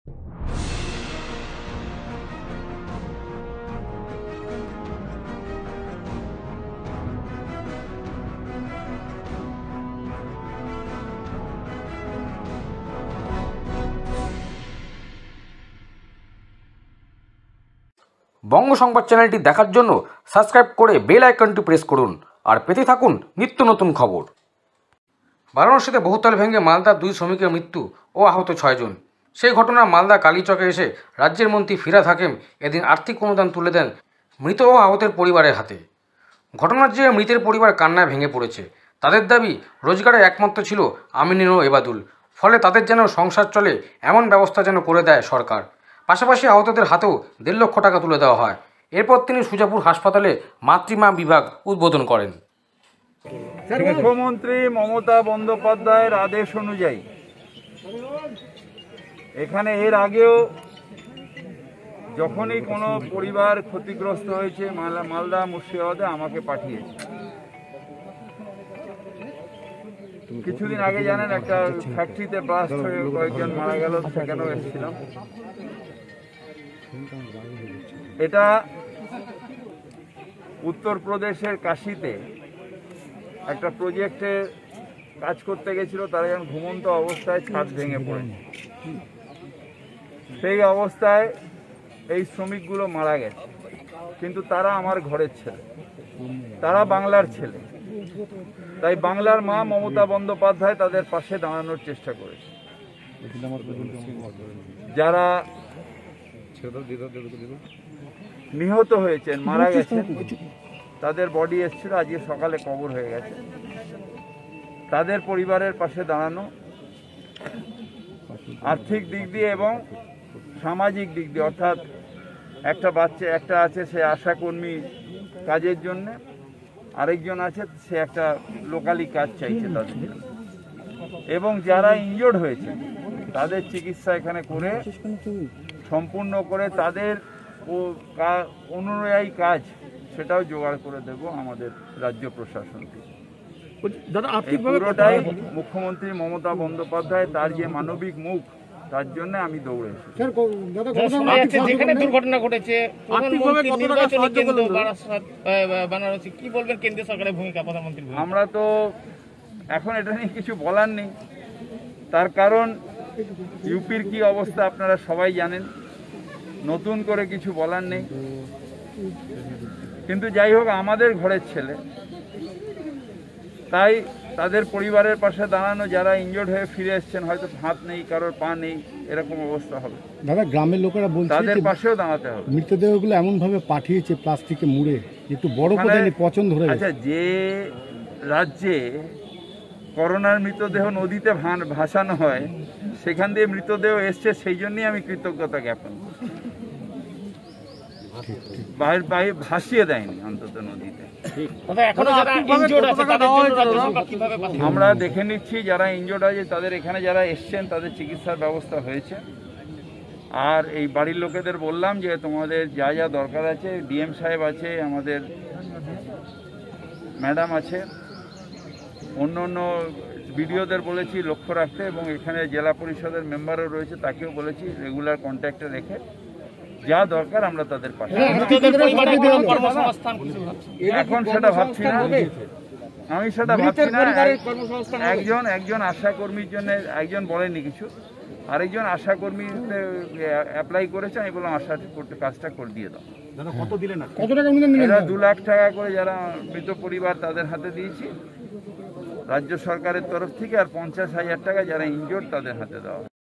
বঙ্গ সংবাদ চ্যানেলটি দেখার জন্য সাবস্ক্রাইব করে বেল আইকনটি প্রেস করুন আর পেতে থাকুন নিত্য নতুন খবর। বারাণসীতে বহুতল ভেঙে মালদার 2 শ্রমিকের মৃত্যু ও আহত 6 জন। সেই ঘটনা মালদা কালীচকে এসে রাজ্যের মন্ত্রী ফিরহাদ হাকিম এদিন আর্থিক অনুদান তুলে দেন মৃত ও আহতের পরিবারের হাতে। ঘটনার জেরে মৃতের পরিবার কান্নায় ভেঙে পড়েছে। তাদের দাবি রোজগারের একমাত্র ছিল আমিনুল ও এবাদুল, ফলে তাদের যেন সংসার চলে এমন ব্যবস্থা যেন করে দেয় সরকার। পাশাপাশি আহতদের হাতেও 1.5 লক্ষ টাকা তুলে দেওয়া হয়। এরপর তিনি সুজাপুর হাসপাতালে মাতৃমা বিভাগ উদ্বোধন করেন। মুখ্যমন্ত্রী মমতা বন্দ্যোপাধ্যায়ের আদেশ অনুযায়ী এখানে এর আগেও যখনই কোনো পরিবার ক্ষতিগ্রস্ত হয়েছে মালদা মুর্শিদাবাদে আমাকে পাঠিয়েছে। কিছুদিন আগে জানেন একটা ফ্যাক্টরিতে ব্লাস্ট হয়ে কয়েকজন মারা গেল, সেখানেও এসেছিলাম। এটা উত্তরপ্রদেশের কাশিতে একটা প্রজেক্টে কাজ করতে গেছিল, তারা যখন ঘুমন্ত অবস্থায় ছাদ ভেঙে পড়েছে। সেই অবস্থায় এই শ্রমিকগুলো মারা গেছে, কিন্তু তারা আমার ঘরের ছেলে, তারা বাংলার ছেলে। তাই বাংলার মা মমতা বন্দ্যোপাধ্যায় তাদের পাশে দাঁড়ানোর চেষ্টা করেছে। যারা নিহত হয়েছেন, মারা গেছেন, তাদের বডি এসেছিল, আজকে সকালে কবর হয়ে গেছে। তাদের পরিবারের পাশে দাঁড়ানো আর্থিক দিক দিয়ে এবং সামাজিক দিক দিয়ে, অর্থাৎ একটা আছে সে আশাকর্মী কাজের জন্য, আরেকজন আছে সে একটা লোকালি কাজ চাইছে তাদের, এবং যারা ইনজোর্ড হয়েছে তাদের চিকিৎসা এখানে করে সম্পূর্ণ করে তাদের অনুযায়ী কাজ সেটাও জোগাড় করে দেব আমাদের রাজ্য প্রশাসনকে। পুরোটাই মুখ্যমন্ত্রী মমতা বন্দ্যোপাধ্যায়, তার যে মানবিক মুখ, তার জন্য আমি দৌড়ে এসেছি। যেখানে দুর্ঘটনা ঘটেছে কি বলবেন কেন্দ্রীয় সরকারের ভূমিকা, প্রধানমন্ত্রী? আমরা তো এখন এটা নিয়ে কিছু বলার নেই, তার কারণ ইউপির কি অবস্থা আপনারা সবাই জানেন, নতুন করে কিছু বলার নেই। কিন্তু যাই হোক, আমাদের ঘরের ছেলে, তাই তাদের পরিবারের পাশে দাঁড়ানো, যারা ইনজোর্ড হয়ে ফিরে এসছেন, হয়তো হাত নেই, কারোর পা নেই, এরকম অবস্থা হবে, দাদা গ্রামের লোকেরা বলছে তাদের পাশেও দাঁড়াতে হবে। মৃতদেহগুলো এমন ভাবে পাঠিয়েছে প্লাস্টিকে মুড়ে, একটু বড় করে পচন ধরে। আচ্ছা, যে রাজ্যে করোনার মৃতদেহ নদীতে ভাসানো হয়, সেখান দিয়ে মৃতদেহ এসছে, সেই জন্যই আমি কৃতজ্ঞতা জ্ঞাপন করছি। ভাসিয়ে দেয়নি অন্তত নদীতে। আমরা দেখে নিচ্ছি যারা ইনজোর্ড আছে তাদের, এখানে যারা এসছেন তাদের চিকিৎসার ব্যবস্থা হয়েছে। আর এই বাড়ির লোকেদের বললাম যে তোমাদের যা যা দরকার আছে, ডিএম সাহেব আছে, আমাদের ম্যাডাম আছে, অন্য অন্য বিডিওদের বলেছি লক্ষ্য রাখতে, এবং এখানে জেলা পরিষদের মেম্বারও রয়েছে, তাকেও বলেছি রেগুলার কন্ট্যাক্টে রেখে যা দরকার আমরা তাদের পাশে। এখন সেটা ভাবছি না, আমি সেটা ভাবছি না। একজন আশাকর্মীর জন্য একজন বলেনি কিছু, আরেকজন আশাকর্মী অ্যাপ্লাই করেছে, আমি বললাম আশা করতে কাজটা করে দিয়ে দাও। এরা 2 লাখ টাকা করে যারা মৃত পরিবার তাদের হাতে দিয়েছি রাজ্য সরকারের তরফ থেকে, আর 50,000 টাকা যারা ইনজোর্ড তাদের হাতে দেওয়া।